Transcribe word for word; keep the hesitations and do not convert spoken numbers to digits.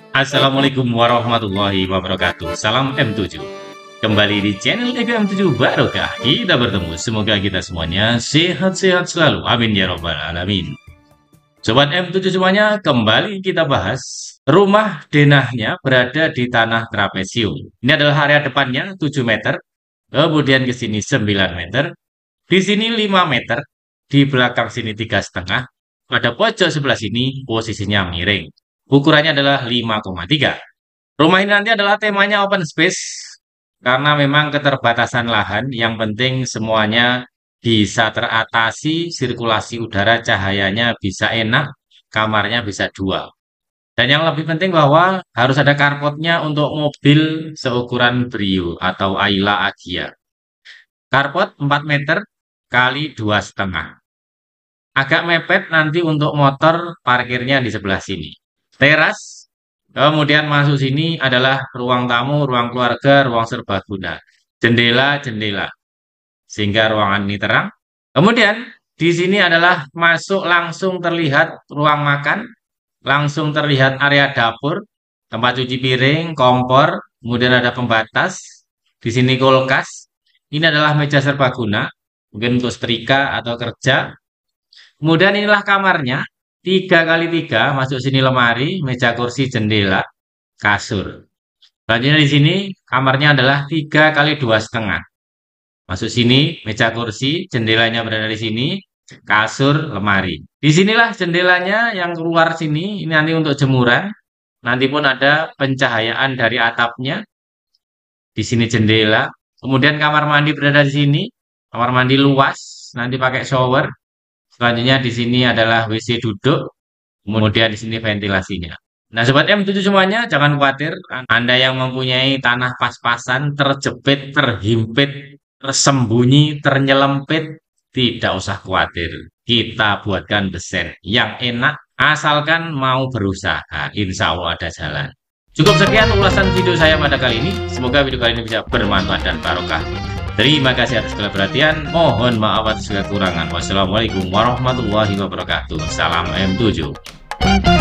Assalamualaikum warahmatullahi wabarakatuh. Salam M tujuh. Kembali di channel E K M tujuh Barokah. Kita bertemu. Semoga kita semuanya sehat-sehat selalu. Amin ya robbal alamin. Sobat M tujuh semuanya, kembali kita bahas rumah denahnya berada di tanah trapesium. Ini adalah area depannya tujuh meter. Kemudian ke sini sembilan meter. Di sini lima meter. Di belakang sini tiga setengah. Pada pojok sebelah sini posisinya miring. Ukurannya adalah lima koma tiga. Rumah ini nanti adalah temanya open space karena memang keterbatasan lahan. Yang penting semuanya bisa teratasi, sirkulasi udara, cahayanya bisa enak, kamarnya bisa dua. Dan yang lebih penting bahwa harus ada carportnya untuk mobil seukuran Brio atau Ayla Agya. Carport empat meter kali dua setengah. Agak mepet nanti untuk motor parkirnya di sebelah sini. Teras, kemudian masuk sini adalah ruang tamu, ruang keluarga, ruang serbaguna. Jendela-jendela, sehingga ruangan ini terang. Kemudian di sini adalah masuk langsung terlihat ruang makan, langsung terlihat area dapur, tempat cuci piring, kompor, kemudian ada pembatas. Di sini kulkas. Ini adalah meja serbaguna, mungkin untuk setrika atau kerja. Kemudian inilah kamarnya, tiga kali tiga, masuk sini lemari, meja kursi, jendela, kasur. Selanjutnya di sini kamarnya adalah tiga kali dua setengah. Masuk sini, meja kursi, jendelanya berada di sini, kasur, lemari. Disinilah jendelanya yang keluar sini, ini nanti untuk jemuran. Nanti pun ada pencahayaan dari atapnya. Di sini jendela. Kemudian kamar mandi berada di sini, kamar mandi luas, nanti pakai shower. Selanjutnya di sini adalah W C duduk, kemudian di sini ventilasinya. Nah, Sobat M tujuh semuanya, jangan khawatir. Anda yang mempunyai tanah pas-pasan, terjepit, terhimpit, tersembunyi, ternyelempit, tidak usah khawatir. Kita buatkan desain yang enak, asalkan mau berusaha. Insya Allah ada jalan. Cukup sekian ulasan video saya pada kali ini. Semoga video kali ini bisa bermanfaat dan barokah. Terima kasih atas segala perhatian. Mohon maaf atas segala kekurangan. Wassalamualaikum warahmatullahi wabarakatuh. Salam M tujuh.